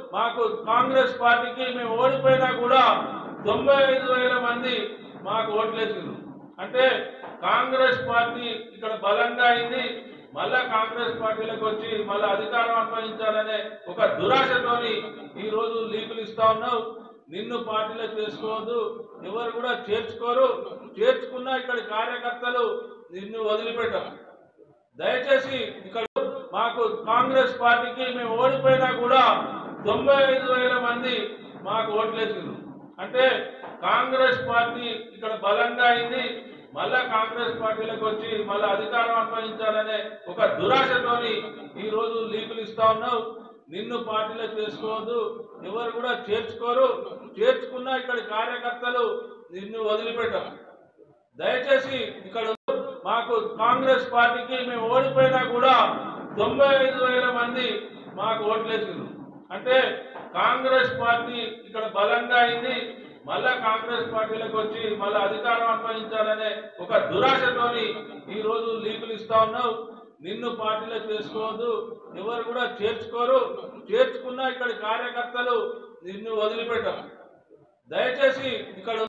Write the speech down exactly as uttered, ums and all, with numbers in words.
మాకు కాంగ్రెస్ పార్టీకి మేము ఓడిపోయినా కూడా తొంభై ఐదు వేల మంది మాకు ఓట్లేసారు. అంటే కాంగ్రెస్ పార్టీ ఇక్కడ బలంగా అయింది. మళ్ళా కాంగ్రెస్ పార్టీలకు వచ్చి మళ్ళీ అధికారం అన్వయించాలనే ఒక దురాశతోని ఈ రోజు లీకులు ఇస్తా ఉన్నావు. నిన్ను పార్టీలో చేసుకోవద్దు, ఎవరు కూడా చేర్చుకోరు. చేర్చుకున్నా ఇక్కడ కార్యకర్తలు నిన్ను వదిలిపెట్టరు. దయచేసి ఇక్కడ మాకు కాంగ్రెస్ పార్టీకి మేము ఓడిపోయినా కూడా తొంభై ఐదు వేల మంది మాకు ఓట్లేసారు. అంటే కాంగ్రెస్ పార్టీ ఇక్కడ బలంగా అయింది. మళ్ళా కాంగ్రెస్ పార్టీలకు వచ్చి మళ్ళీ అధికారం అన్వయించాలనే ఒక దురాశతోని ఈ రోజు లీకులు ఇస్తా ఉన్నావు. నిన్ను పార్టీలో చేసుకోవద్దు, ఎవరు కూడా చేర్చుకోరు. చేర్చుకున్నా ఇక్కడ కార్యకర్తలు నిన్ను వదిలిపెట్టరు. దయచేసి ఇక్కడ మాకు కాంగ్రెస్ పార్టీకి మేము ఓడిపోయినా కూడా తొంభై ఐదు వేల మంది మాకు ఓట్లేసారు. అంటే కాంగ్రెస్ పార్టీ ఇక్కడ బలంగా అయింది. మళ్ళా కాంగ్రెస్ పార్టీలకు వచ్చి మళ్ళీ అధికారం అన్వయించాలనే ఒక దురాశతోని ఈ రోజు లీకులు ఇస్తా ఉన్నావు. నిన్ను పార్టీలో చేసుకోవద్దు, ఎవరు కూడా చేర్చుకోరు. చేర్చుకున్నా ఇక్కడ కార్యకర్తలు నిన్ను వదిలిపెట్టరు. దయచేసి ఇక్కడ